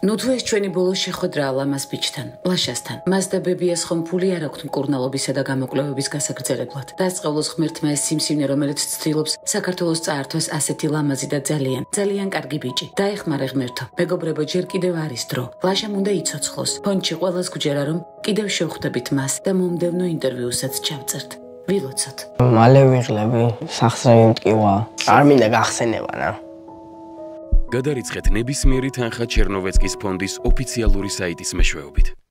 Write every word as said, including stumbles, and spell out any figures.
ნუ თუ ეს ჩვენი ბოლო შეხვედრაა ლამას ბიჭთან, ლაშასთან. მას და ბებიას ხომ ფული არ აქვთ მკურნალობისა და გამოკვლევების გასაგრძელებლად. დასწყევლოს ღმერთმა ეს სიმსივნე, რომელიც ცდილობს საქართველოს წაართვას ასეთი ლამაზი და ძალიან, ძალიან კარგი ბიჭი. დაეხმარე ღმერთო. მეგობრებო, ჯერ კიდევ არის დრო. ლაშამ უნდა იცოცხლოს. ფონდში ყველას გვჯერა, რომ კიდევ შევხვდებით მას და მომდევნო ინტერვიუსაც ჩავწერთ. ვილოცოთ. მალე ვიღლები, სახსრები მტკივა. არ მინდა გახსენება რა. გადარიცხეთ ნებისმიერი თანხა ჩერნოვეცკის ფონდის ოფიციალური საიტის მეშვეობით.